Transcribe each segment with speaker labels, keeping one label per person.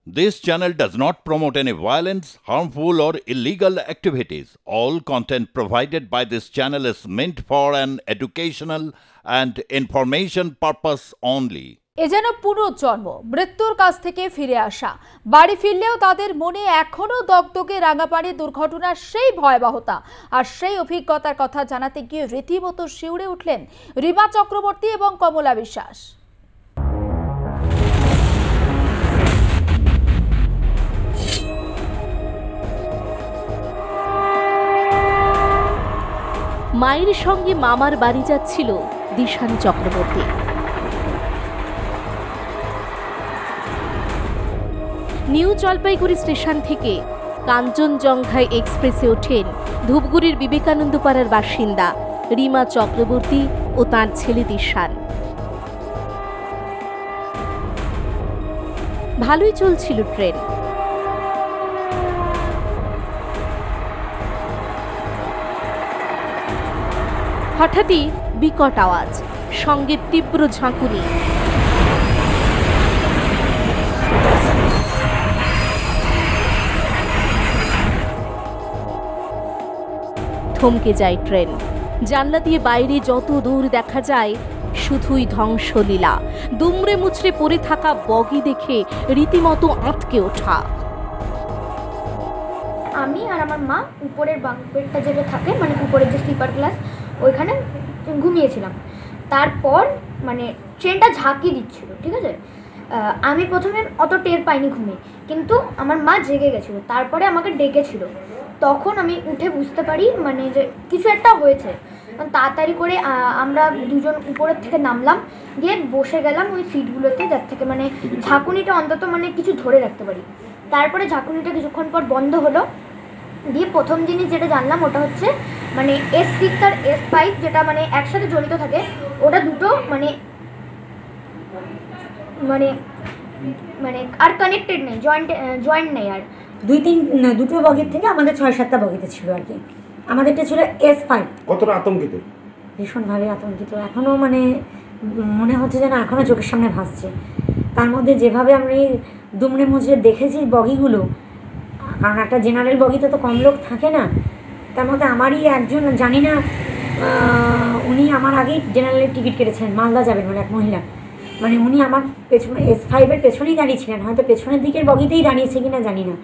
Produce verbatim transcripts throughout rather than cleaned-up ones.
Speaker 1: This channel does not promote any violence, harmful, or illegal activities. All content provided by this channel is meant for an educational and information purpose only.
Speaker 2: এ যেন পুনর্জন্ম, মৃত্যুর কাছ থেকে ফিরে আসা। বাড়ি ফিরলেও তাদের মনে এখনো দগদগে রাঙাপাড়ি দুর্ঘটনার সেই ভয়াবহতা আর সেই অভিজ্ঞতার কথা জানাতে গিয়ে রীতিমতো শিউরে উঠলেন রিমা চক্রবর্তী এবং কমলা বিশ্বাস।
Speaker 3: মায়ের সঙ্গে মামার বাড়ি যাচ্ছিল দিশানী চক্রবর্তী। নিউ জলপাইগুড়ি স্টেশন থেকে কাঞ্চনজঙ্ঘা এক্সপ্রেসে ওঠেন ধূপগুড়ির বিবেকানন্দ পাড়ার বাসিন্দা রিমা চক্রবর্তী ও তাঁর ছেলে দিশান। ভালোই চলছিল ট্রেন। হঠাৎই বিকট আওয়াজ, সঙ্গে তীব্র ঝাঁকুনি। থমকে যায় ট্রেন। জানলা দিয়ে বাইরে যত দূর দেখা যায় শুধুই ধ্বংসলীলা। দুমড়ে মুচড়ে পড়ে থাকা বগি দেখে রীতিমতো আঁতকে ওঠা।
Speaker 4: আমি আর আমার মা উপরের বাঙ্ক বেডটা যেটা থাকে, মানে উপরের যে স্লিপার ক্লাস, ওইখানে ঘুমিয়েছিলাম। তারপর মানে ট্রেনটা ঝাঁকি দিচ্ছিল, ঠিক আছে। আমি প্রথমে অত টের পাইনি ঘুমিয়ে, কিন্তু আমার মা জেগে গেছিলো। তারপরে আমাকে ডেকেছিল, তখন আমি উঠে বুঝতে পারি মানে যে কিছু একটা হয়েছে। তাড়াতাড়ি করে আমরা দুজন উপরের থেকে নামলাম, গিয়ে বসে গেলাম ওই সিটগুলোতে, যার থেকে মানে ঝাঁকুনিটা অন্তত মানে কিছু ধরে রাখতে পারি। তারপরে ঝাঁকুনিটা কিছুক্ষণ পর বন্ধ হলো। দিয়ে প্রথম জিনিস যেটা জানলাম ওটা হচ্ছে মানে এস সিক্স আর এস ফাইভ যেটা মানে একসাথে জড়িত থাকে, ওটা দুটো মানে মানে মানে আর কানেক্টেড নেই, জয়েন্ট জয়েন্ট নেই। আর
Speaker 5: দুই তিন দুটো বগির থেকে আমাদের ছয় সাতটা বগিতে ছিল আর কি। আমাদেরটা ছিল এস ফাইভ।
Speaker 6: কতটা আতঙ্কিত?
Speaker 5: ভীষণভাবে আতঙ্কিত। এখনও মানে মনে হচ্ছে যেন এখনও চোখের সামনে ভাসছে। তার মধ্যে যেভাবে আমি দুমড়ে মুচড়ে দেখেছি বগিগুলো, কারণ একটা জেনারেল বগিতে তো কম লোক থাকে না, তার মধ্যে আমারই একজন, জানি না উনি আমার আগেই জেনারেলের টিকিট কেটেছেন, মালদা যাবেন মানে এক মহিলা, মানে উনি আমার পেছনে এস ফাইভের পেছনেই দাঁড়িয়েছিলেন, হয়তো পেছনের দিকের বগিতেই দাঁড়িয়েছে কিনা জানি না।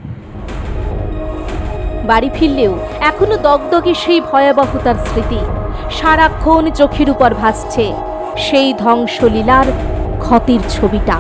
Speaker 3: বাড়ি ফিরলেও এখনো দগদগে সেই ভয়াবহতার স্মৃতি সারাক্ষণ চোখের উপর ভাসছে, সেই ধ্বংসলীলার ক্ষতির ছবিটা।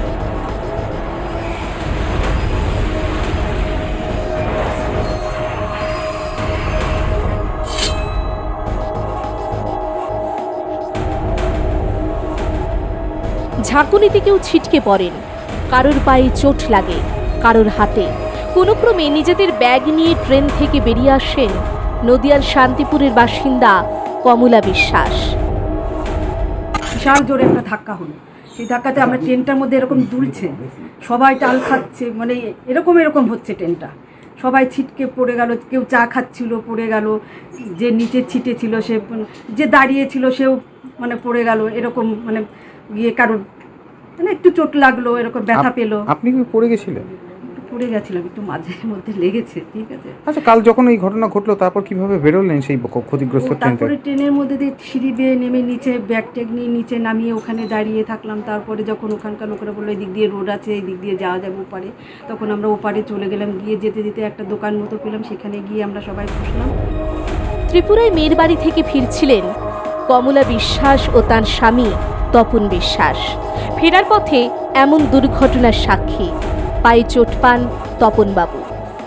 Speaker 3: ঝাঁকুনিতে কেউ ছিটকে পড়েন, কারোর পায়ে চোট লাগে, কারোর হাতে। কোনো ক্রমে নিজেদের ব্যাগ নিয়ে ট্রেন থেকে বেরিয়ে আসেন নদিয়ার শান্তিপুরের বাসিন্দা কমলা বিশ্বাস।
Speaker 7: বিশাল জোরে একটা ধাক্কা হলো। সেই ধাক্কাতে আমরা ট্রেনটার মধ্যে এরকম দুলছে, সবাই টাল খাচ্ছে, মানে এরকম এরকম হচ্ছে ট্রেনটা। সবাই ছিটকে পড়ে গেল, কেউ চা খাচ্ছিল পড়ে গেল, যে নিচে ছিটে ছিল সে, যে দাঁড়িয়ে ছিল সেও মানে পড়ে গেল, এরকম মানে গিয়ে কারোর মানে একটু চোট লাগলো, এরকম ব্যথা পেলো।
Speaker 6: আপনি কি পড়ে গেছিলেন?
Speaker 7: পড়ে গেছিলাম, একটু মাঝে মধ্যে লেগেছে, ঠিক আছে।
Speaker 6: আচ্ছা, কাল যখন এই ঘটনা ঘটলো তারপর কিভাবে বেরোলেন সেই ক্ষতিগ্রস্ত ট্রেন থেকে?
Speaker 7: তারপরে ট্রেনের মধ্যে দিয়ে সিঁড়ি বেয়ে নেমে নিচে ব্যাগ ট্যাগ নিয়ে নিচে নামিয়ে ওখানে দাঁড়িয়ে থাকলাম। তারপরে যখন ওখানকার লোকেরা বললো এই দিক দিয়ে রোড আছে, এই দিক দিয়ে যাওয়া যাবে ওপারে, তখন আমরা ওপারে চলে গেলাম। গিয়ে যেতে যেতে একটা দোকান মতো পেলাম, সেখানে গিয়ে আমরা সবাই বসলাম।
Speaker 3: ত্রিপুরায় মেয়ের বাড়ি থেকে ফিরছিলেন কমলা বিশ্বাস ও তার স্বামী তপন বিশ্বাস। ফেরার পথে এমন দুর্ঘটনার সাক্ষী, পায়ে চোট পান তপন বাবু।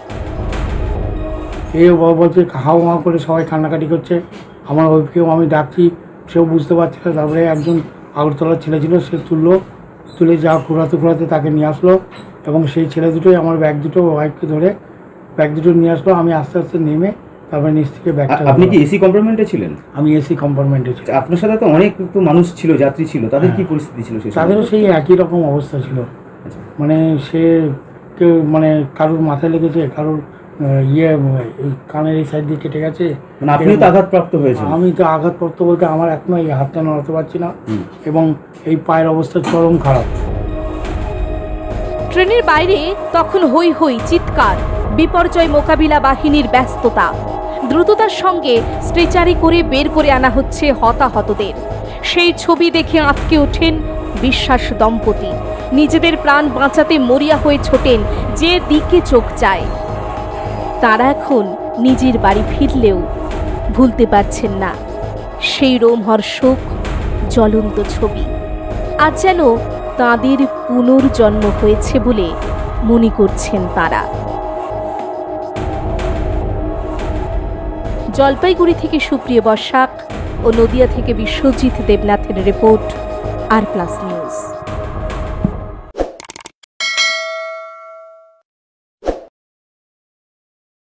Speaker 8: এই বলছে হাও হাও করে সবাই কান্নাকাটি করছে। আমার ওইকেও আমি ডাকছি, সেও বুঝতে পারছে না। তারপরে একজন আগরতলার ছেলে ছিল, সে তুললো, তুলে যা ঘোরাতে ঘোরাতে তাকে নিয়ে আসলো, এবং সেই ছেলে দুটোই আমার ব্যাগ দুটো ওয়াইফকে ধরে ব্যাগ দুটো নিয়ে আসলো। আমি আস্তে আস্তে নেমে তারপরে নিচ থেকে ব্যাগটা।
Speaker 6: আপনি কি এসি কম্পার্টমেন্টে ছিলেন?
Speaker 8: আমি এসি কম্পার্টমেন্টে ছিলাম।
Speaker 6: আপনার সাথে তো অনেক তো মানুষ ছিল, যাত্রী ছিল, তাদের কি পরিস্থিতি ছিল?
Speaker 8: তাদেরও সেই একই রকম অবস্থা ছিল। মানে সে কেউ মানে কারোর মাথায় লেগেছে, কারোর ইয়ে কানের এই সাইড দিয়ে কেটে গেছে।
Speaker 6: মানে আপনি তো আঘাতপ্রাপ্ত হয়েছেন?
Speaker 8: আমি তো আঘাতপ্রাপ্ত বলতে আমার এখনো এই হাতটা নড়াতে পারছি না, এবং এই পায়ের অবস্থা চরম খারাপ।
Speaker 3: ট্রেনের বাইরে তখন হই হই, চিৎকার, বিপর্যয় মোকাবিলা বাহিনীর ব্যস্ততা। দ্রুততার সঙ্গে স্ট্রেচারে করে বের করে আনা হচ্ছে হতাহতদের। সেই ছবি দেখে আঁতকে ওঠেন বিশ্বাস দম্পতি। নিজেদের প্রাণ বাঁচাতে মরিয়া হয়ে ছোটেন যে দিকে চোখ যায়। তারা এখন নিজের বাড়ি ফিরলেও ভুলতে পারছেন না সেই রোমহর্ষক জ্বলন্ত ছবি। আজ যেন তাঁদের পুনর্জন্ম হয়েছে বলে মনে করছেন তারা। জলপাইগুড়ি থেকে সুপ্রিয় বসাক ও নদিয়া থেকে বিশ্বজিৎ দেবনাথের রিপোর্ট, আর প্লাস নিউজ।